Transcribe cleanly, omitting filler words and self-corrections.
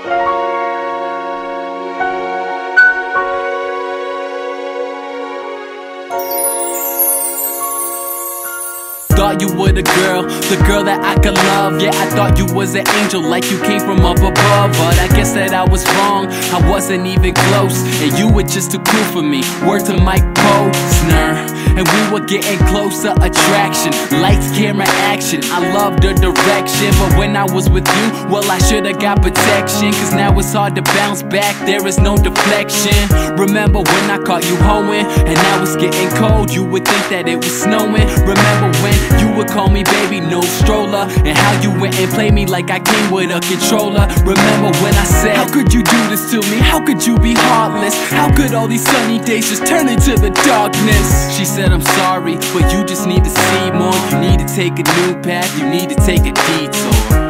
Thought you were the girl that I could love. Yeah, I thought you was an angel, like you came from up above. But I guess that I was wrong, I wasn't even close, and you were just too cool for me. Word to Mike Posner. And we were getting closer, attraction, lights, camera, action. I loved the direction, but when I was with you, well, I should've got protection. Cause now it's hard to bounce back, there is no deflection. Remember when I caught you hoeing, and now it's getting cold, you would think that it was snowing. Remember when you would call me baby, no stroller, and how you went and played me like I came with a controller. Remember when I said, how could you do this to me? How could you be heartless? How could all these sunny days just turn into the darkness? She said, I'm sorry, but you just need to see more. You need to take a new path, you need to take a detour.